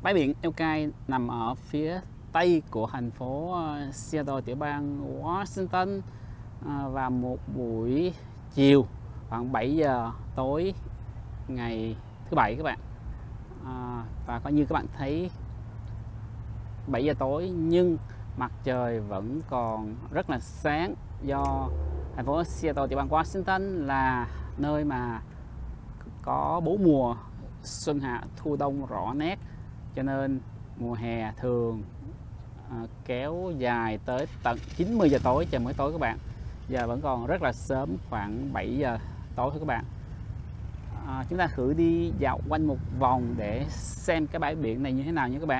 Bãi biển Elk nằm ở phía tây của thành phố Seattle, tiểu bang Washington. Và một buổi chiều khoảng 7 giờ tối ngày thứ Bảy các bạn. Và coi như các bạn thấy 7 giờ tối nhưng mặt trời vẫn còn rất là sáng, do thành phố Seattle, tiểu bang Washington là nơi mà có 4 mùa xuân hạ thu đông rõ nét, cho nên mùa hè thường kéo dài tới tận 9-10 giờ tối trời mới tối các bạn. Giờ vẫn còn rất là sớm, khoảng 7 giờ tối thôi các bạn. Chúng ta thử đi dạo quanh một vòng để xem cái bãi biển này như thế nào nhé các bạn.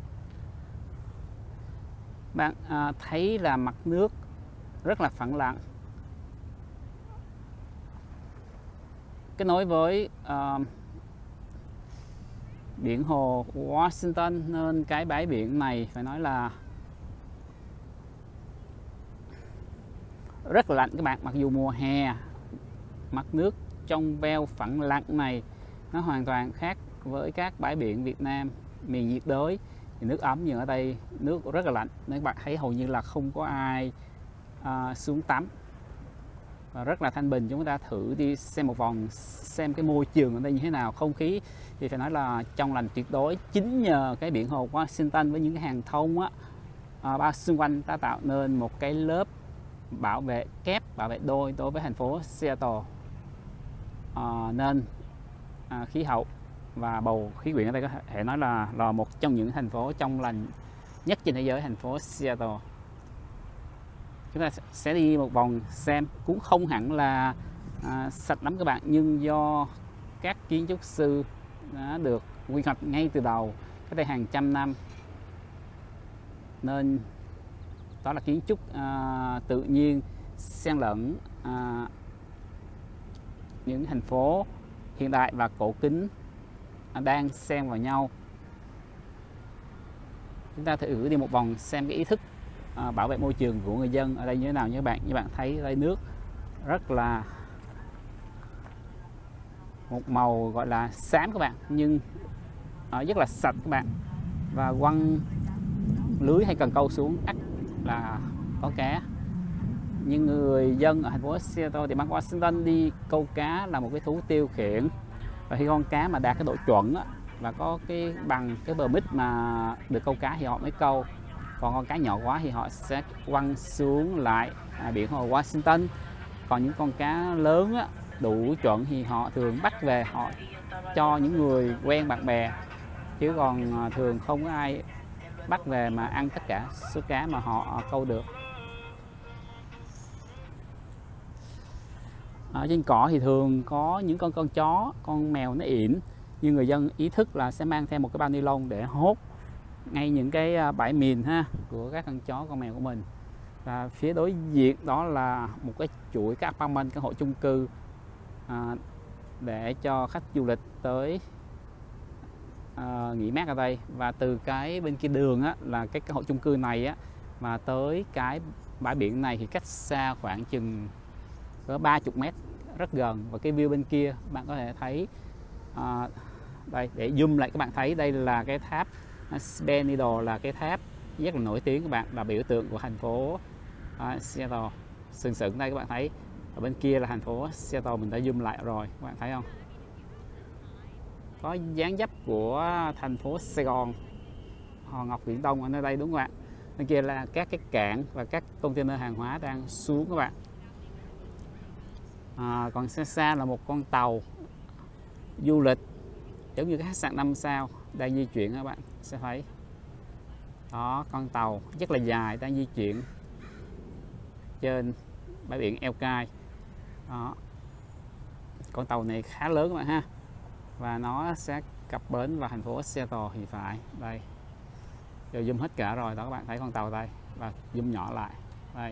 Bạn thấy là mặt nước rất là phẳng lặng, kết nối với biển hồ Washington, nên cái bãi biển này phải nói là rất là lạnh các bạn. Mặc dù mùa hè mặt nước trong veo phẳng lặng này nó hoàn toàn khác với các bãi biển Việt Nam miền nhiệt đới thì nước ấm, nhưng ở đây nước rất là lạnh nên các bạn thấy hầu như là không có ai xuống tắm và rất là thanh bình. Chúng ta thử đi xem một vòng xem cái môi trường ở đây như thế nào. Không khí thì phải nói là trong lành tuyệt đối, chính nhờ cái biển hồ Washington với những cái hàng thông bao xung quanh đã tạo nên một cái lớp bảo vệ kép, bảo vệ đôi đối với thành phố Seattle. Nên khí hậu và bầu khí quyển ở đây có thể nói là một trong những thành phố trong lành nhất trên thế giới, thành phố Seattle. Chúng ta sẽ đi một vòng xem, cũng không hẳn là sạch lắm các bạn, nhưng do các kiến trúc sư đã được quy hoạch ngay từ đầu cách đây hàng trăm năm, nên đó là kiến trúc tự nhiên xen lẫn những thành phố hiện đại và cổ kính đang xen vào nhau. Chúng ta thử đi một vòng xem cái ý thức bảo vệ môi trường của người dân ở đây như thế nào nhé các bạn. Như bạn thấy đây nước rất là một màu gọi là xám các bạn, nhưng rất là sạch các bạn, và quăng lưới hay cần câu xuống ắt là có cá. Nhưng người dân ở thành phố Seattle thì bang Washington đi câu cá là một cái thú tiêu khiển, và khi con cá mà đạt cái độ chuẩn và có cái bằng cái permit mà được câu cá thì họ mới câu, còn con cá nhỏ quá thì họ sẽ quăng xuống lại biển hồ Washington. Còn những con cá lớn đủ chuẩn thì họ thường bắt về, họ cho những người quen bạn bè, chứ còn thường không có ai bắt về mà ăn tất cả số cá mà họ câu được. Ở trên cỏ thì thường có những con chó, con mèo nó yểm, nhưng người dân ý thức là sẽ mang theo một cái bao ni lông để hốt ngay những cái bãi mìn của các con chó, con mèo của mình. Và phía đối diện đó là một cái chuỗi các apartment, căn hộ chung cư để cho khách du lịch tới nghỉ mát ở đây. Và từ cái bên kia đường là cái căn hộ chung cư này mà tới cái bãi biển này thì cách xa khoảng chừng có 30 mét, rất gần. Và cái view bên kia bạn có thể thấy đây, để zoom lại các bạn thấy đây là cái tháp Space Needle, là cái tháp rất là nổi tiếng các bạn, là biểu tượng của thành phố Seattle. Sừng sững đây các bạn thấy, ở bên kia là thành phố Seattle, mình đã zoom lại rồi, các bạn thấy không? Có dáng dấp của thành phố Sài Gòn, Hòn Ngọc Viễn Đông ở nơi đây đúng không ạ? Bên kia là các cái cảng và các container hàng hóa đang xuống các bạn. Còn xa xa là một con tàu du lịch giống như cái khách sạn 5 sao đang di chuyển các bạn sẽ thấy. Đó, con tàu rất là dài đang di chuyển trên bãi biển Elk. Đó, con tàu này khá lớn các bạn ha, và nó sẽ cập bến vào thành phố Seattle thì phải. Đây, giờ zoom hết cả rồi đó, các bạn thấy con tàu đây, và zoom nhỏ lại đây.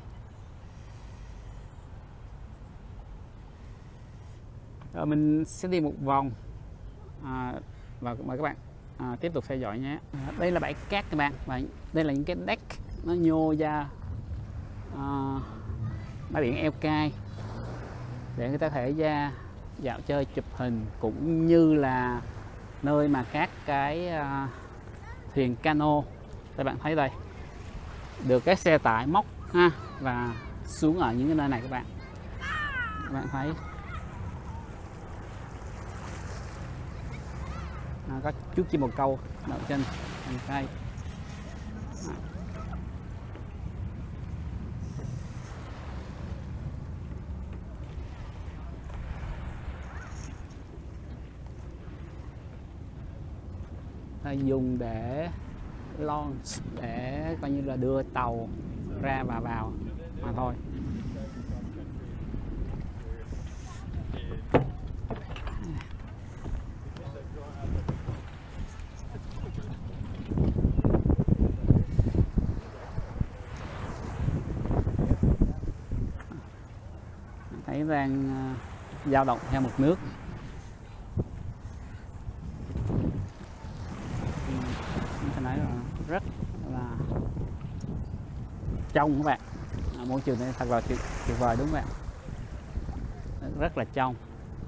Rồi mình sẽ đi một vòng và mời các bạn tiếp tục theo dõi nhé. Đây là bãi cát các bạn, và đây là những cái deck nó nhô ra bãi biển Elk để người ta có thể ra dạo chơi, chụp hình, cũng như là nơi mà các cái thuyền cano. Các bạn thấy đây, được cái xe tải móc ha, và xuống ở những cái nơi này các bạn thấy có chú chim bồ câu đậu trên cành cây. Dùng để launch, để coi như là đưa tàu ra và vào mà thôi. Thấy đang dao động theo mực nước. Nói là rất là trong các bạn, môi trường này thật là tuyệt vời đúng không bạn, rất là trong.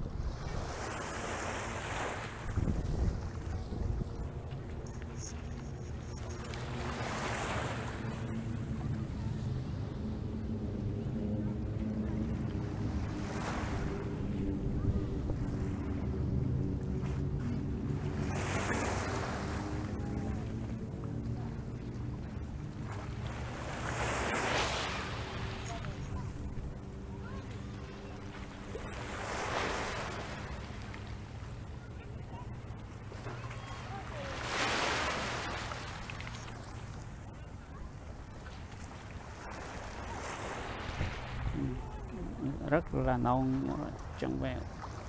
Rất là non trong veo.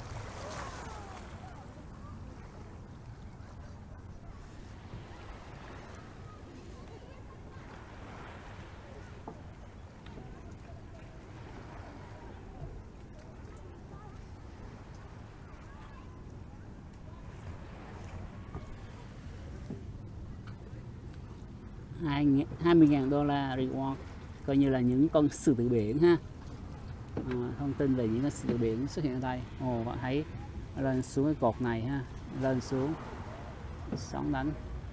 $20.000 reward, coi như là những con sư tử biển ha. Thông tin về những con sư tử biển xuất hiện ở đây. Bạn thấy lên xuống cái cột này ha, lên xuống sóng đánh.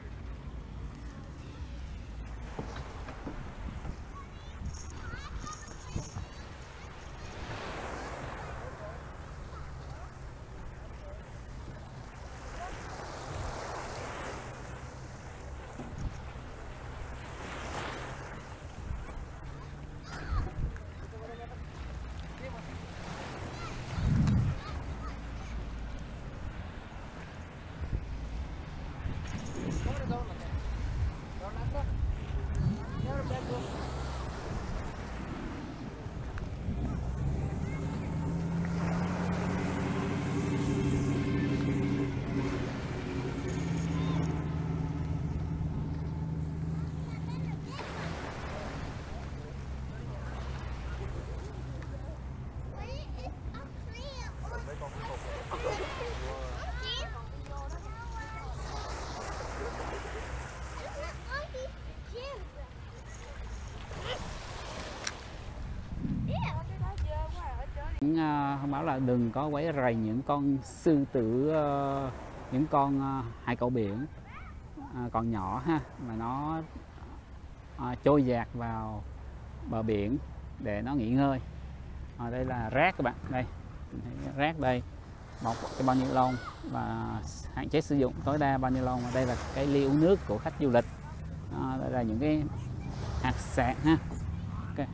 Thông báo là đừng có quấy rầy những con sư tử, những con hải cẩu biển còn nhỏ ha, mà nó trôi dạt vào bờ biển để nó nghỉ ngơi. Đây là rác các bạn, đây rác đây, một cái bao ni lông và hạn chế sử dụng tối đa bao ni lông. Đây là cái ly uống nước của khách du lịch. Đây là những cái hạt sạn ha. Okay.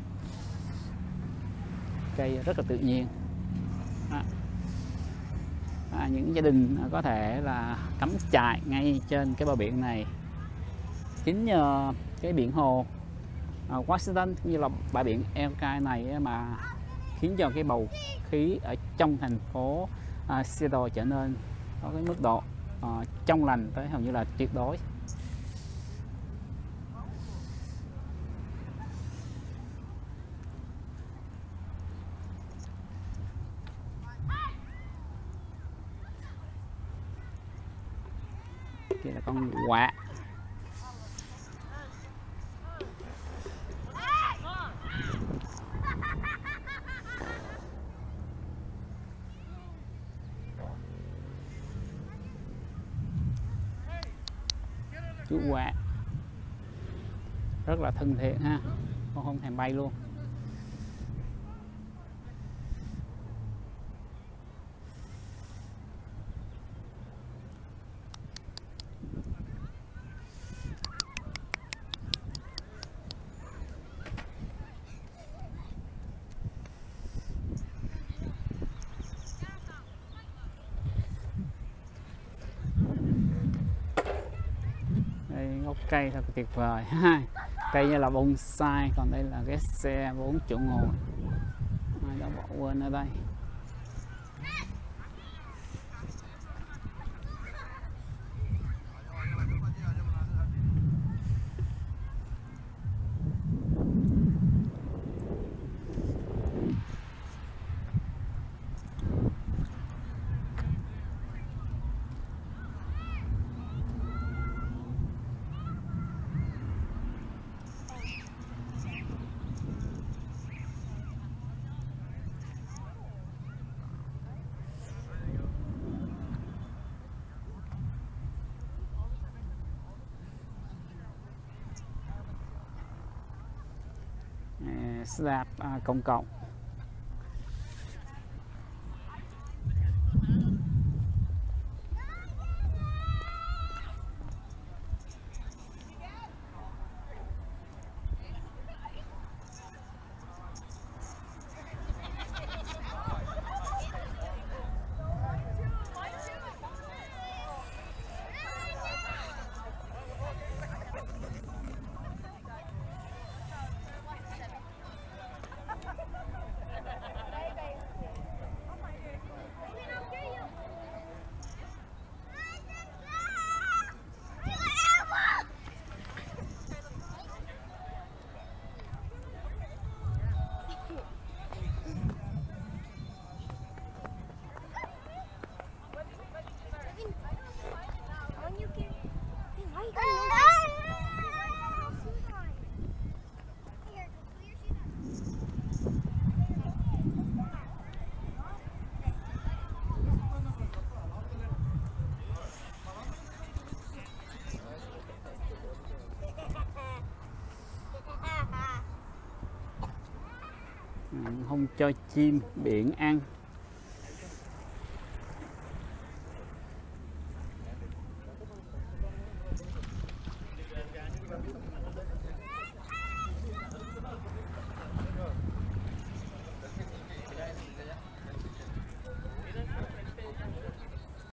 Cây rất là tự nhiên. Những gia đình có thể là cắm trại ngay trên cái bờ biển này. Chính nhờ cái biển hồ Washington như là bãi biển Elk này mà khiến cho cái bầu khí ở trong thành phố Seattle trở nên có cái mức độ trong lành tới hầu như là tuyệt đối. Kia là con quạ. chú quạ rất là thân thiện ha, con không thèm bay luôn. Gốc cây thật tuyệt vời ha, cây như là bonsai, còn đây là cái xe 4 chỗ ngồi, ai đã bỏ quên ở đây. Xe đạp công cộng. Không cho chim biển ăn.